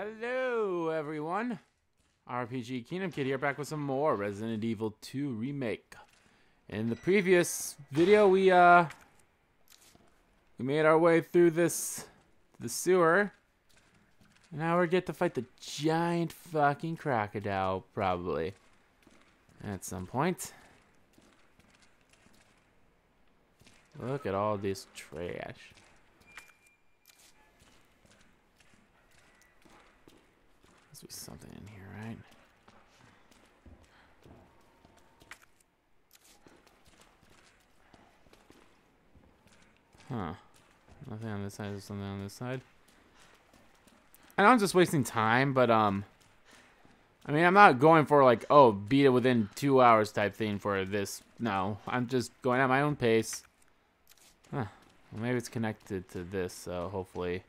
Hello, everyone. RPG Kingdom Kid here, back with some more Resident Evil 2 Remake. In the previous video, we made our way through the sewer. Now we get to fight the giant fucking crocodile, probably, at some point. Look at all this trash. Must be something in here, right? Huh. Nothing on this side. There's something on this side. I know I'm just wasting time, but I mean, I'm not going for like, oh, beat it within 2 hours type thing for this. No, I'm just going at my own pace. Huh. Well, maybe it's connected to this, so hopefully.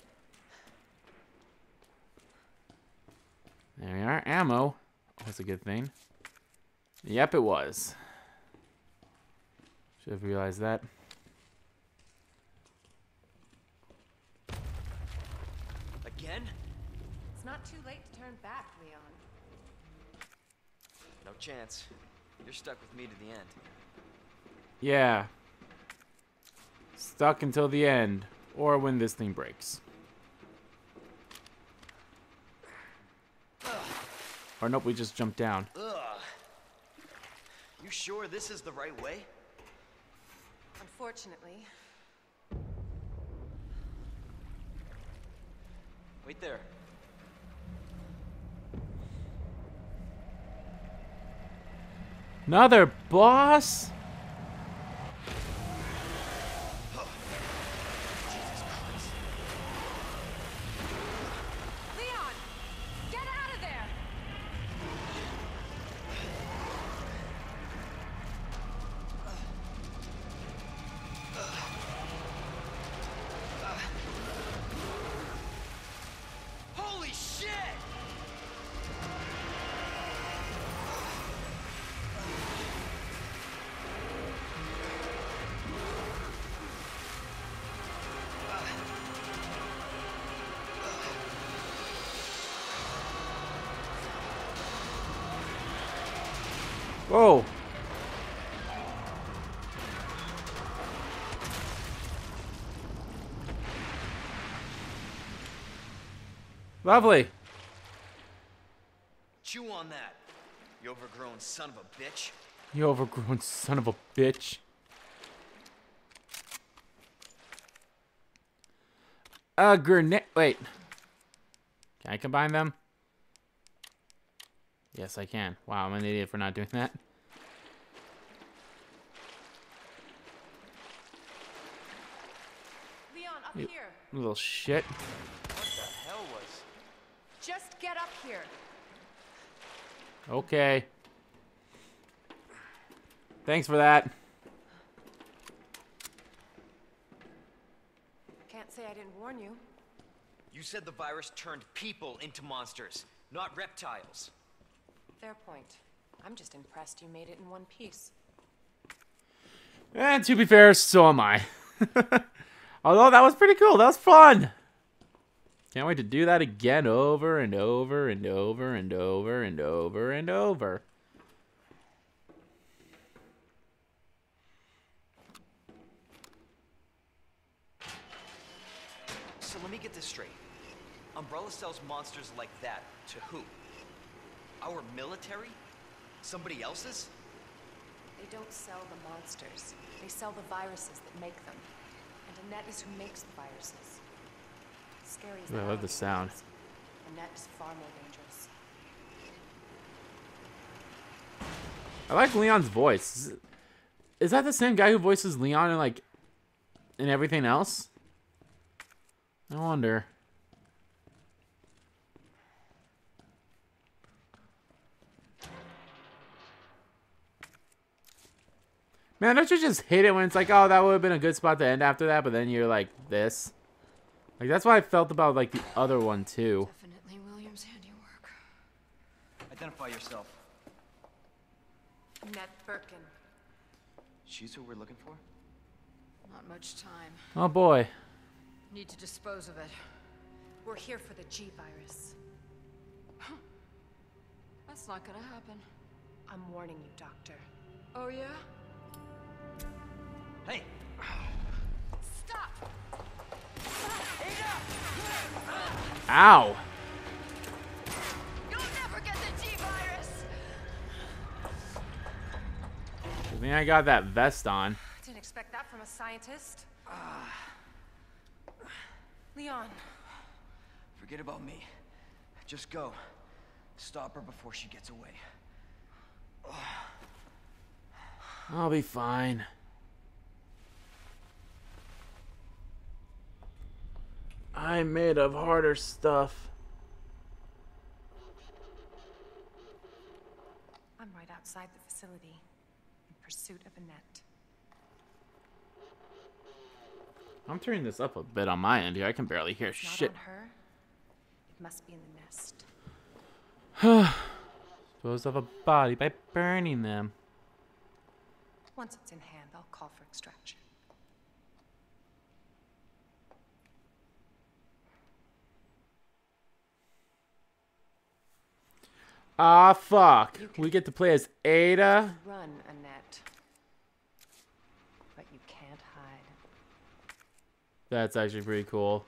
There we are. Ammo. That's a good thing. Yep, it was. Should have realized that. Again? It's not too late to turn back, Leon. No chance. You're stuck with me to the end. Yeah. Stuck until the end. Or when this thing breaks. Or nope, we just jumped down. Ugh. You sure this is the right way? Unfortunately. Wait there. Another boss? Jesus Christ. Leon! Get out of there! Holy shit! Whoa. Lovely. Chew on that, you overgrown son of a bitch. You overgrown son of a bitch. A grenade. Wait. Can I combine them? Yes, I can. Wow, I'm an idiot for not doing that. Leon, up You here. little shit. What the hell was... Just get up here. Okay. Thanks for that. Can't say I didn't warn you. You said the virus turned people into monsters, not reptiles. Fair point. I'm just impressed you made it in one piece. And to be fair, so am I. Although that was pretty cool. That was fun. Can't wait to do that again over and over and over and over and over and over. So let me get this straight. Umbrella sells monsters like that to who? Our military? Somebody else's? They don't sell the monsters. They sell the viruses that make them. And Annette is who makes the viruses. Scary as I love the sound. Annette is far more dangerous. I like Leon's voice. Is that the same guy who voices Leon in like in everything else? I wonder. Man, don't you just hate it when it's like, oh, that would have been a good spot to end after that, but then you're like this. Like, that's what I felt about, like, the other one, too. Definitely William's handiwork. Identify yourself. Annette Birkin. She's who we're looking for? Not much time. Oh, boy. Need to dispose of it. We're here for the G virus. That's not gonna happen. I'm warning you, Doctor. Oh, yeah? Hey! Stop! Ow! You'll never get the G-Virus! I think I got that vest on. Didn't expect that from a scientist. Leon. Forget about me. Just go. Stop her before she gets away. I'll be fine. I'm made of harder stuff. I'm right outside the facility, in pursuit of Annette. I'm turning this up a bit on my end here. I can barely hear Not shit. on her. It must be in the nest. Dispose of a body by burning them. Once it's in hand, I'll call for extraction. Ah, fuck. We get to play as Ada. Run, Annette. But you can't hide. That's actually pretty cool.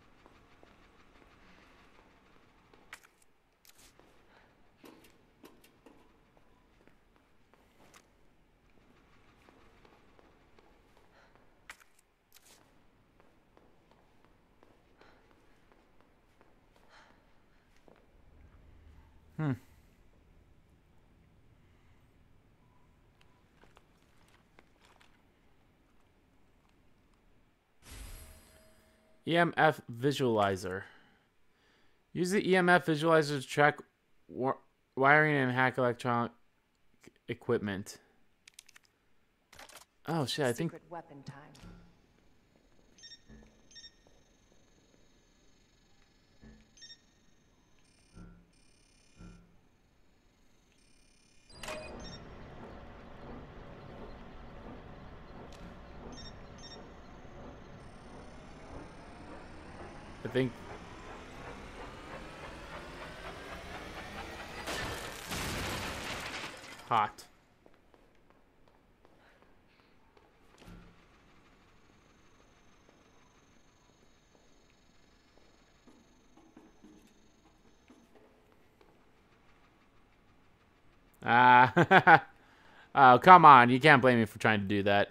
EMF visualizer. Use the EMF visualizer to track wiring and hack electronic equipment. Oh shit, I think Secret weapon time. I think hot. Ah, oh, come on. You can't blame me for trying to do that.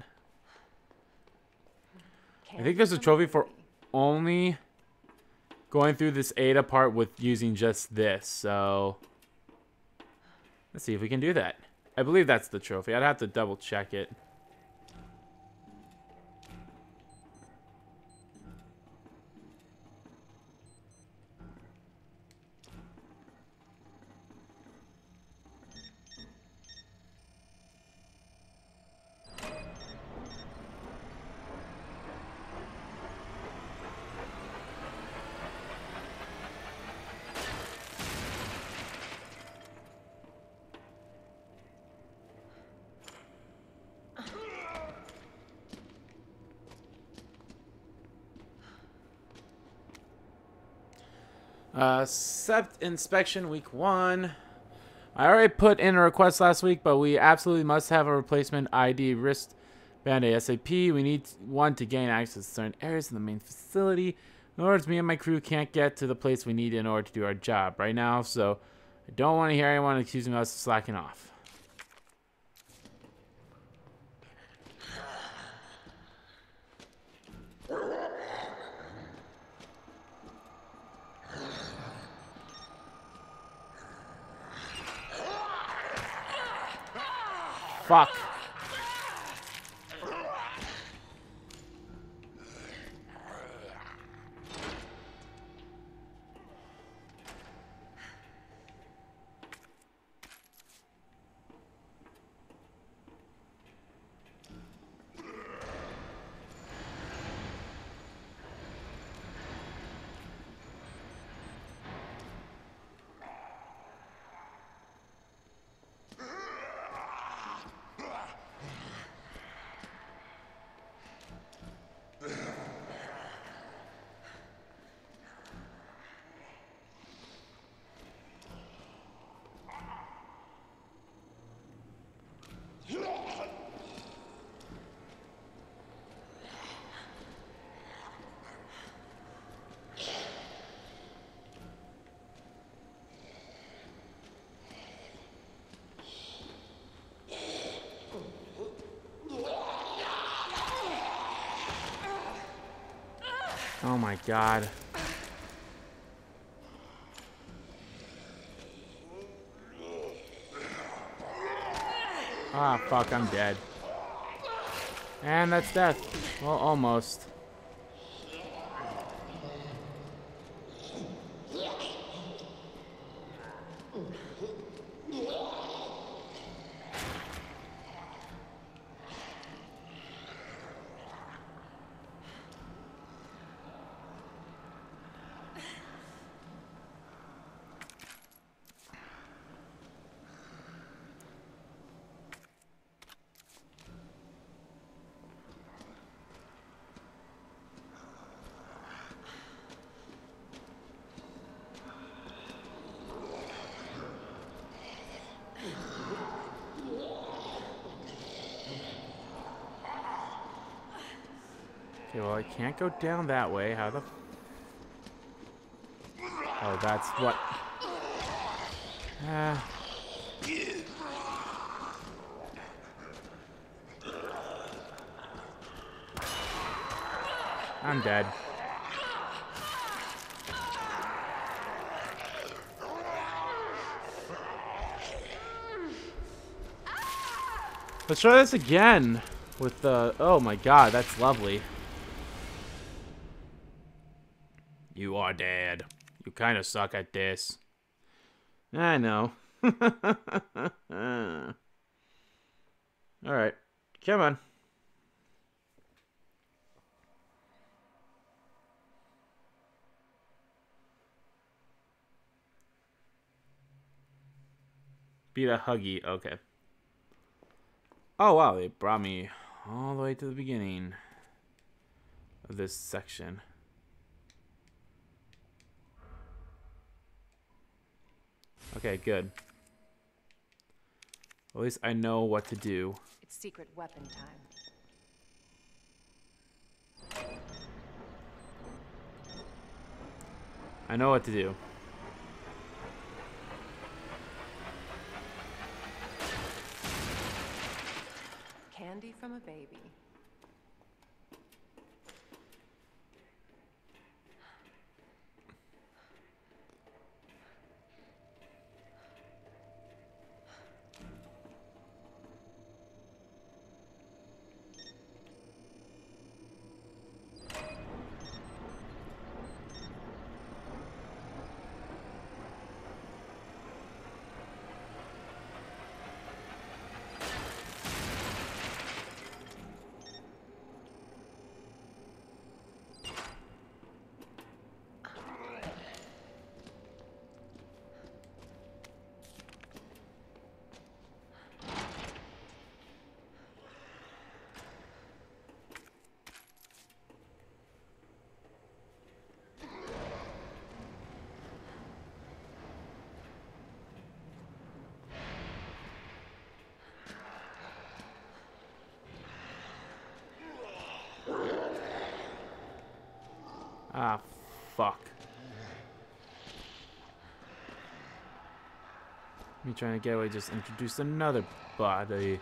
I think there's a trophy for only going through this Ada part with using just this, so let's see if we can do that. I believe that's the trophy. I'd have to double check it. Sept inspection week 1. I already put in a request last week, but we absolutely must have a replacement ID wristband ASAP. We need one to gain access to certain areas in the main facility. In other words, me and my crew can't get to the place we need in order to do our job right now, so I don't want to hear anyone accusing us of slacking off. Fuck. Oh my god. Ah, fuck, I'm dead. And that's death. Well, almost. Okay, well, I can't go down that way. How the... Oh, that's what... I'm dead. Let's try this again with the... Oh my god, that's lovely. You are dead. You kind of suck at this. I know. Alright. Come on. Beat a huggy. Okay. Oh, wow. They brought me all the way to the beginning of this section. Okay, good. At least I know what to do. It's secret weapon time. I know what to do. Candy from a baby. Ah, fuck. Me trying to get away, just introduce another body.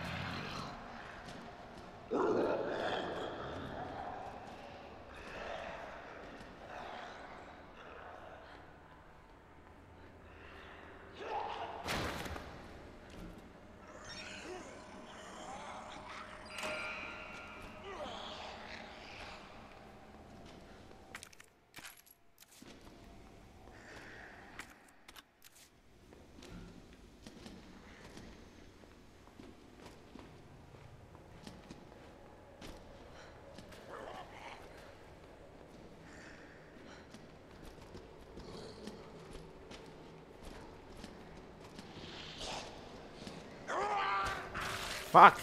Fuck.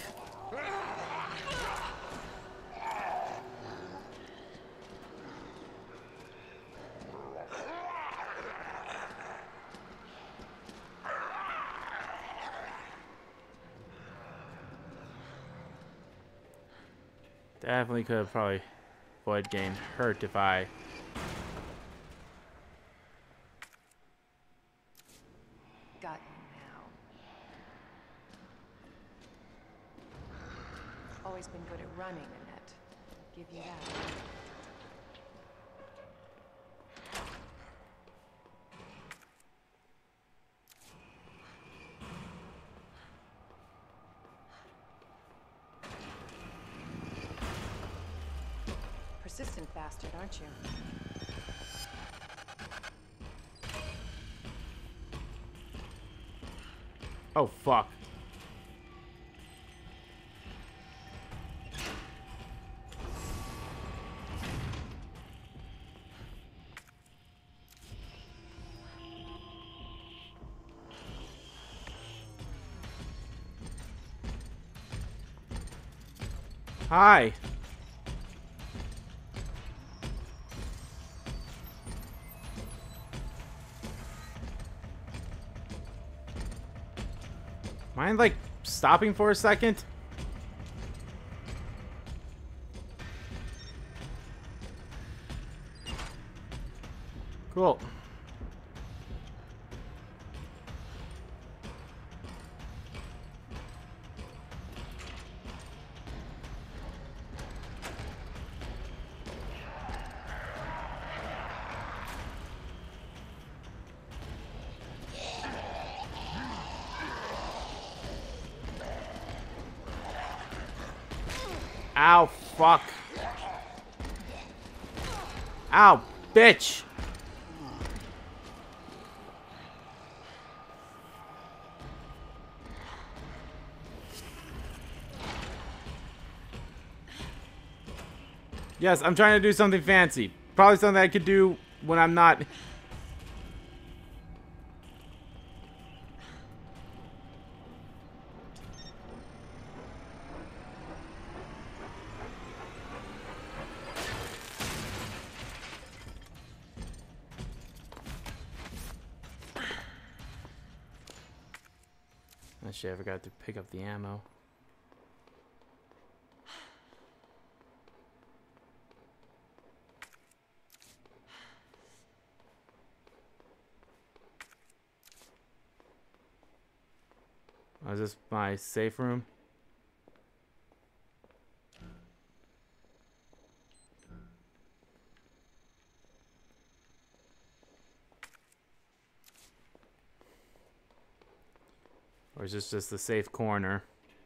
Definitely could have probably avoided getting hurt if I... Got you now. Always been good at running, Annette. Give you that. persistent bastard, aren't you? Oh, fuck. Hi. Mind, like, stopping for a second? Cool. Ow, fuck. Ow, bitch. Yes, I'm trying to do something fancy. Probably something I could do when I'm not... Oh shit, I forgot to pick up the ammo. Oh, is this my safe room? Or is this just the safe corner?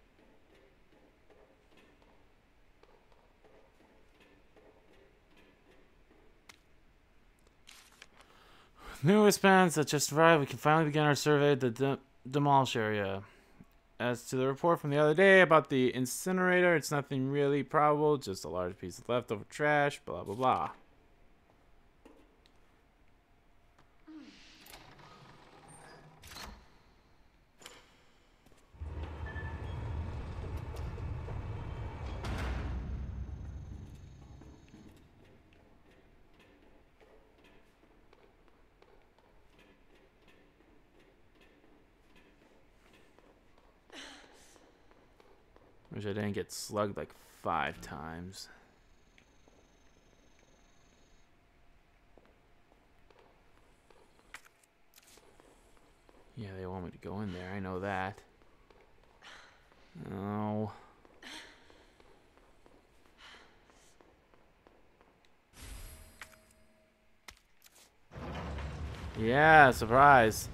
New response that just arrived. We can finally begin our survey of the demolish area. As to the report from the other day about the incinerator, it's nothing really probable, just a large piece of leftover trash, blah blah blah. Wish I didn't get slugged like 5 times. Yeah, they want me to go in there. I know that. Oh. Yeah, surprise.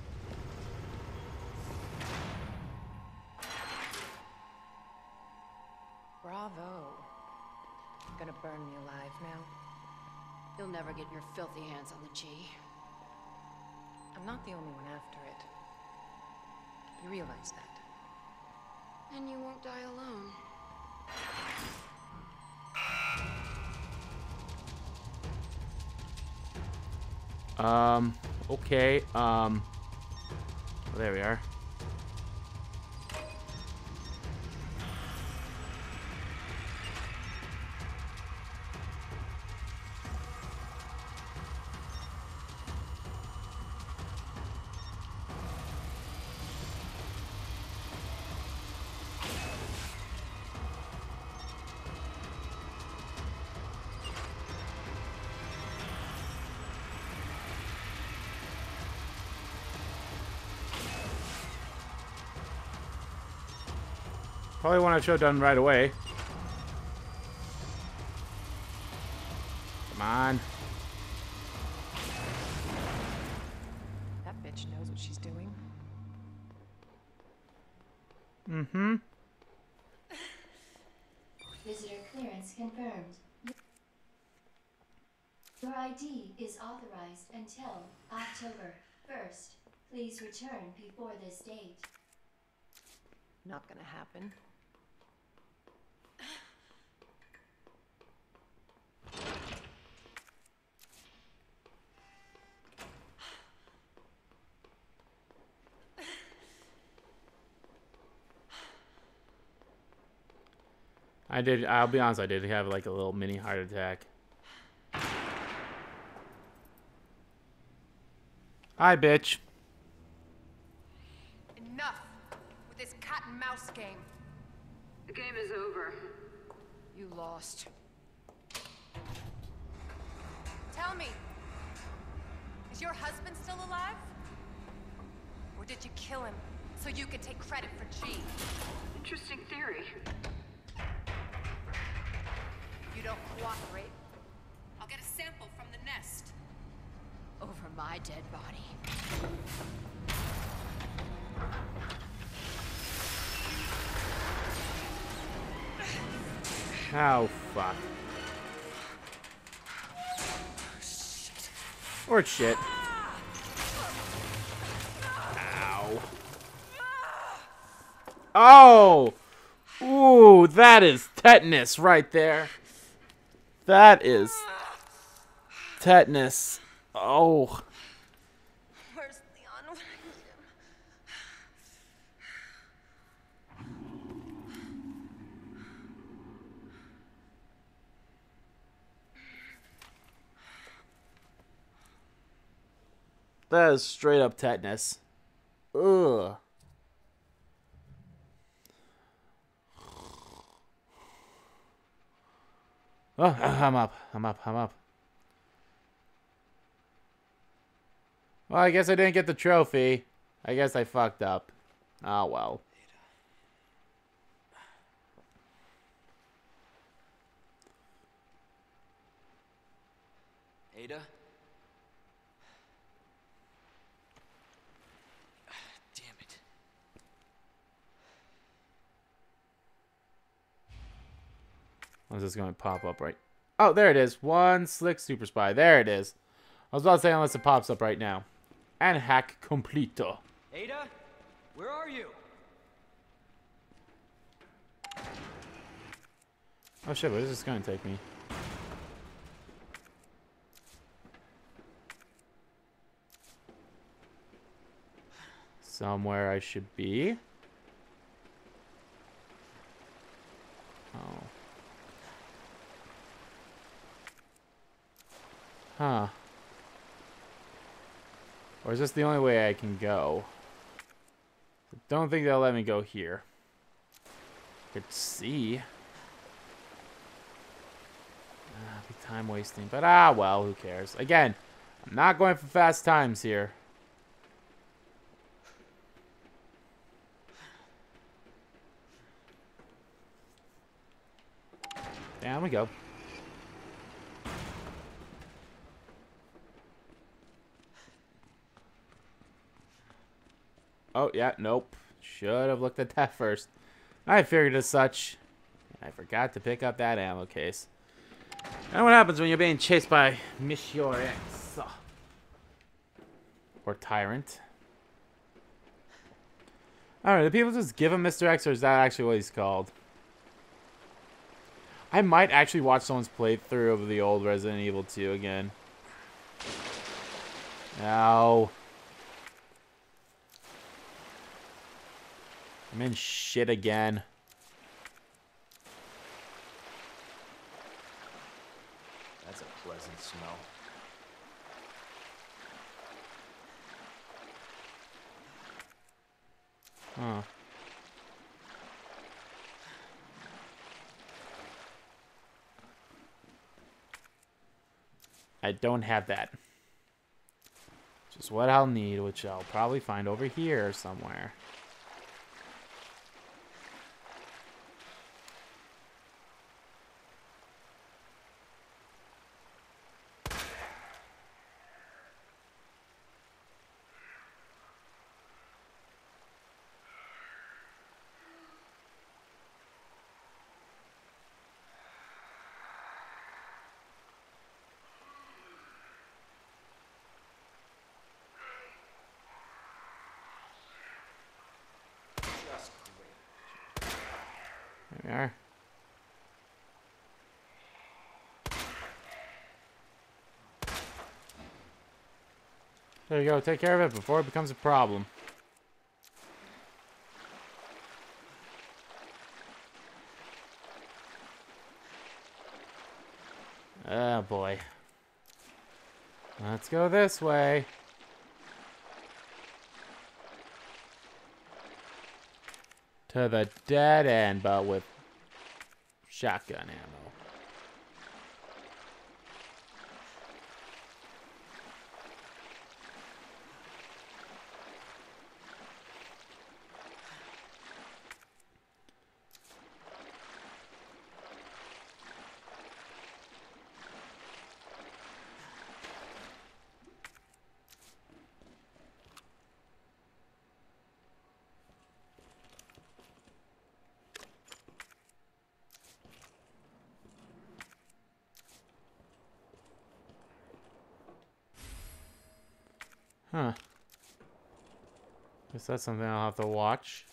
Bravo. Gonna burn me alive now. You'll never get your filthy hands on the G. I'm not the only one after it. You realize that? And you won't die alone. Okay, well, there we are. Probably one I should have done right away. Come on. That bitch knows what she's doing. Mm-hmm. Visitor clearance confirmed. Your ID is authorized until October 1st. Please return before this date. Not gonna happen. I'll be honest, I did have like a little mini heart attack. Hi, bitch. Enough with this cat and mouse game. The game is over. You lost. Tell me, is your husband still alive? Or did you kill him so you could take credit for G? Interesting theory. You don't cooperate, I'll get a sample from the nest. Over my dead body. Oh, fuck. Or shit. Ow. Oh! Ooh, that is tetanus right there. That is tetanus. Oh. Where's Leon? What That is straight up tetanus. Ugh. Oh, I'm up. I'm up. Well, I guess I didn't get the trophy. I guess I fucked up. Oh, well. Ada? Damn it. I was just going to pop up right. Oh, there it is. One slick super spy. There it is. I was about to say unless it pops up right now. And hack completo. Ada? Where are you? Oh shit, where is this going to take me? Somewhere I should be. Oh. Huh. Or is this the only way I can go? I don't think they'll let me go here. Could see. Be time wasting, but well, who cares? Again, I'm not going for fast times here. Down we go. Oh, yeah, nope. Should have looked at that first. I figured as such. I forgot to pick up that ammo case. And what happens when you're being chased by Monsieur X? Or Tyrant. Alright, do people just give him Mr. X, or is that actually what he's called? I might actually watch someone's playthrough of the old Resident Evil 2 again. Ow. I'm in shit again. That's a pleasant smell. Huh. I don't have that. Just what I'll need, which I'll probably find over here somewhere. we are. There you go. Take care of it before it becomes a problem. Oh boy. Let's go this way. To the dead end, but with shotgun ammo. Huh. Guess that's something I'll have to watch.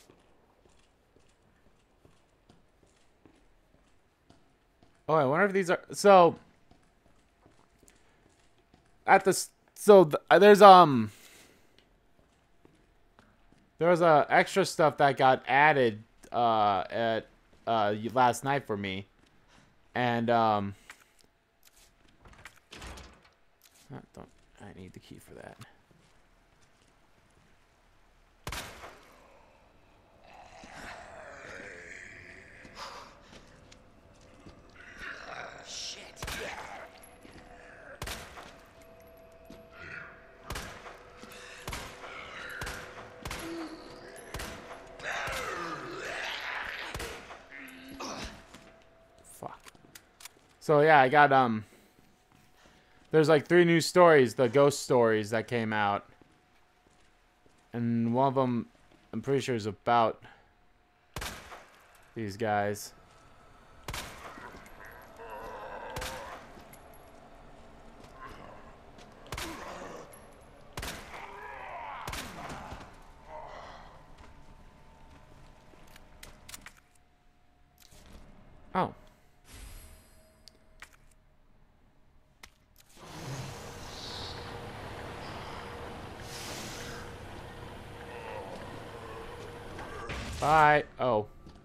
Oh, I wonder if these are... So... At the... there's, there was extra stuff that got added, at, last night for me. And, I need the key for that. So yeah, I got there's like 3 new stories, the ghost stories that came out. And one of them I'm pretty sure is about these guys. Oh. Bye. Oh.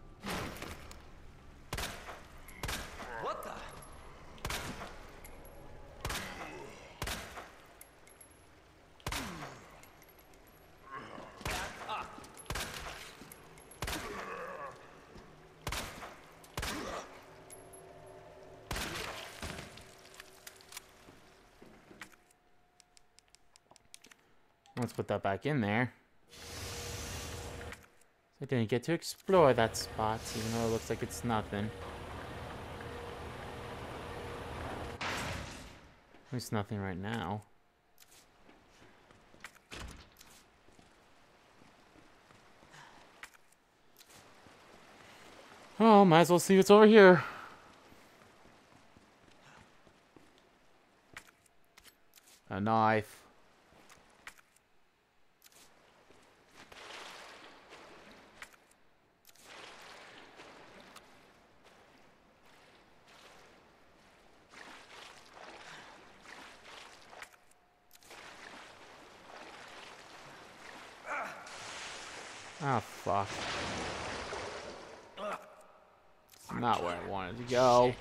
What the? Let's put that back in there. I didn't get to explore that spot, even though it looks like it's nothing. At least nothing right now. Oh, might as well see what's over here. A knife. Oh, fuck. It's not where I wanted to go.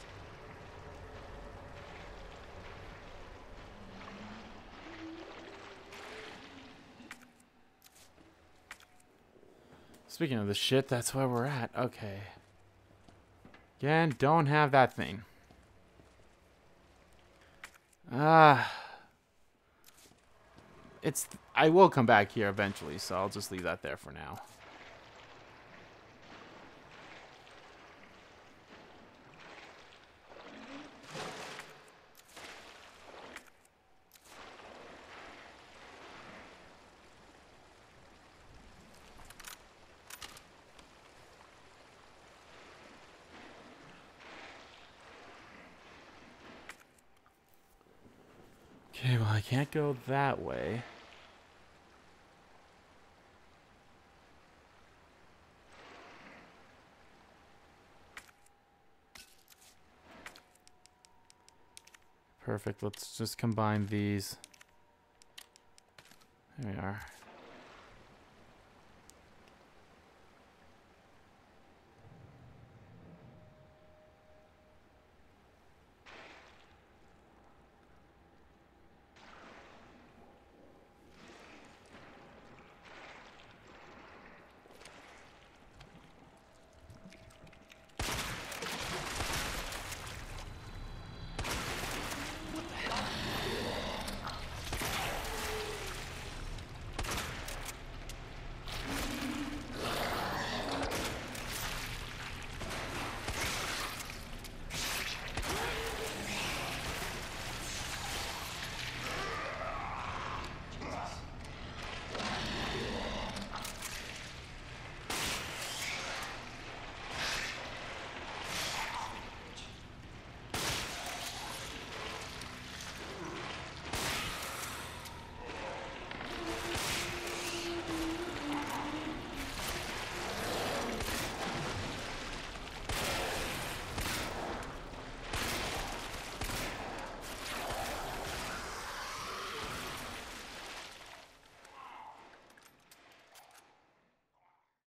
Speaking of the shit, that's where we're at. Okay. Again, don't have that thing. I will come back here eventually, so I'll just leave that there for now. Okay, well, I can't go that way. Perfect. Let's just combine these. There we are.